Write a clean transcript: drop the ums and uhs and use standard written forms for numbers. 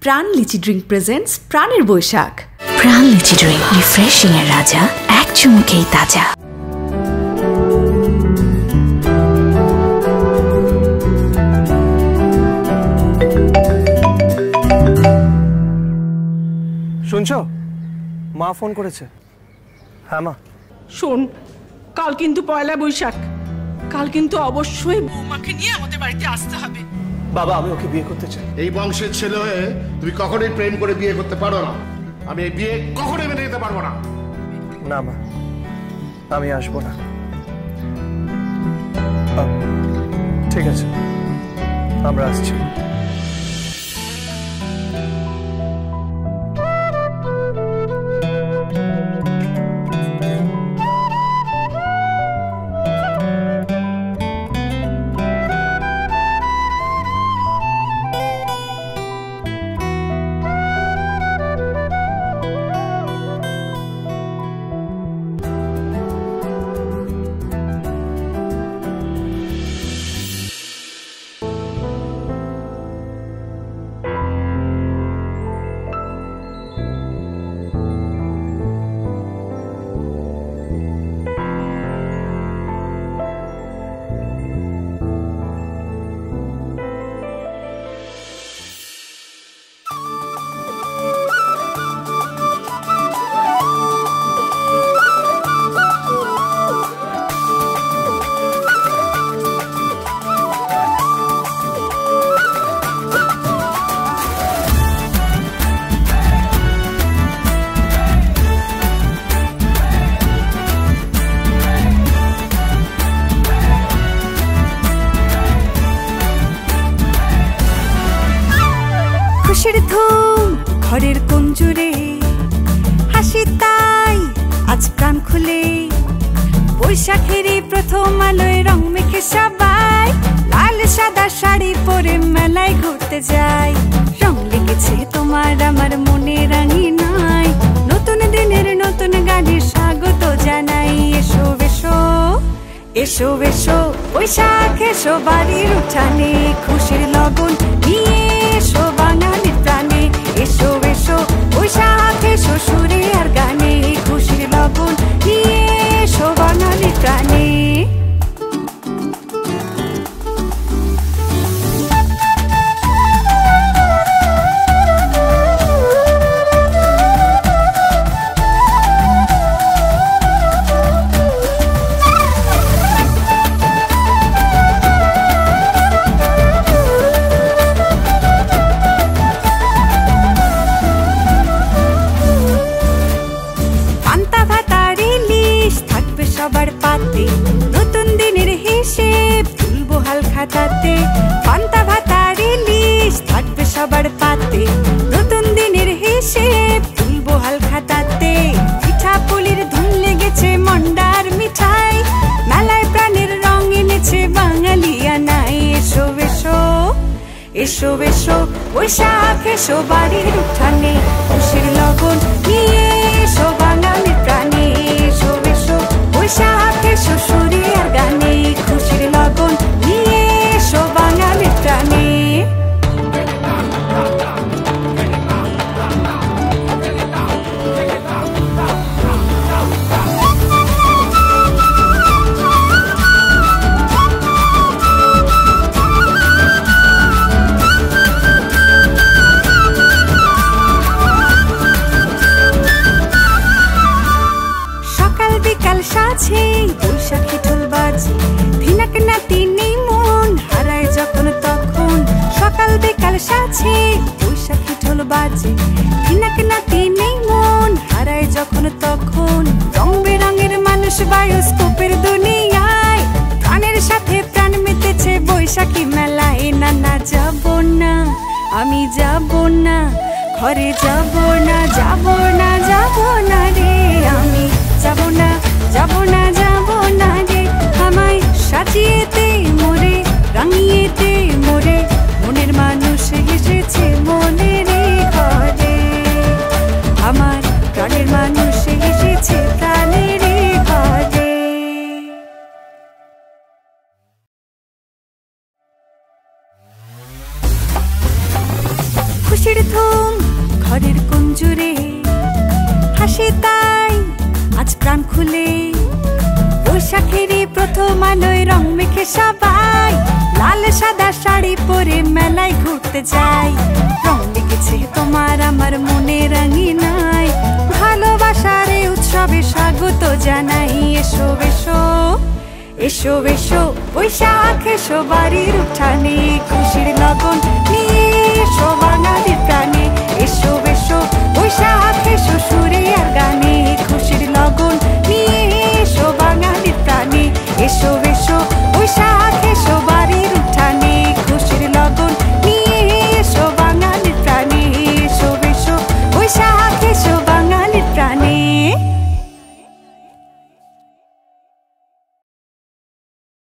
প্রাণ লিচি drink presents প্রাণের বৈশাখ। প্রাণ লিচি ড্রিঙ্ক, রিফ্রেশিং এর রাজা, এক চুমুকেই তাজা। শুনছো, মা ফোন করেছে। হ্যাঁ মা। শোন, কাল কিন্তু পয়লা বৈশাখ, কাল কিন্তু অবশ্যই বৌমাকে নিয়ে আমাদের বাড়িতে আসতে হবে। বাবা, আমি ওকে বিয়ে করতে চাই। এই বংশের ছেলে হয়ে তুমি কখনোই প্রেম করে বিয়ে করতে পারো না। আমি এই বিয়ে কখনোই মেনে নিতে পারবো না। না মা, আমি আসবো না। ঠিক আছে, আমরা আসছি। খুশির ধুম ঘরের কুঞ্জুরে, হাসি তাই আজ প্রাণ খুলে। বৈশাখেরই প্রথম আলোয় রং মেখে সবাই লাল সাদা শাড়ি পরে মেলায় ঘুরতে যায়। রং লেগেছে তোমার আমার মনে রাঙিনাই, নতুন দিনের নতুন গানে স্বাগত জানাই। এসো এসো এসো এসো বৈশাখ এসো বাড়ির উঠানে, খুশির লগন নিয়ে এসো বাঙালির প্রাণে। এসো এসো বৈশাখ এসো সুরে আর গানে, খুশির লগন নিয়ে এসো বাঙালির প্রাণে। সবার পাতে নতুন দিনের হিসেব তুলবো হাল খাতাতে। পান্তা ভাতার ইলিশ থাকবে সবার পাতে, নতুন দিনের হিসেব তুলবো হাল খাতাতে। পিঠা পুলির ধুম লেগেছে মন্ডার মিঠাই, মেলায় প্রাণের রং এনেছে বাঙালিয়ানাই। এসো এসো এসো এসো বৈশাখ এসো বাড়ির উঠানে, খুশির লগন নিয়ে এসো বাঙালির প্রাণে। এসো এসো বৈশাখ এসো সুরে আর গানে, খুশির লগন নিয়ে এসো বাঙালির প্রাণে। সাছে বৈশাখী ঢোল বাজে, ভিনাক নাতি নেই মন হারায় যখন তখন। সকাল বিকাল সাছে বৈশাখী ঢোল বাজে, ভিনাক নাতি নেই মন হারায় যখন তখন। রং বেরঙের মানুষ বায়োস্কোপের দুনিয়ায়, প্রাণের সাথে প্রাণ মেতেছে বৈশাখী মেলায়। না না যাব না, আমি যাব না, ঘরে যাব না, যাব না, যাব না রে, আমি যাব না, যাব না, যাব না রে। আমায় সাজিয়েতে মোরে, রাঙিয়েতে মোরে, মনের মানুষ এসেছে মনের ঘরে। আমার প্রাণের মানুষ এসেছে প্রাণের ঘরে। খুশির কুসুম ঘরের কুঞ্জুরে হাসি তাই আজ প্রাণ খুলে বৈশাখেরই প্রথম আলোয় রং মেখে সবাই লাল সাদা শাড়ি পরে মেলায় ঘুরতে যাই রং লেগেছে তোমার আমার মনে রঙিনাই ভালোবাসার এই উৎসবে স্বাগত জানাই এসো এসো এসো এসো বৈশাখ এসো বাড়ির উঠানে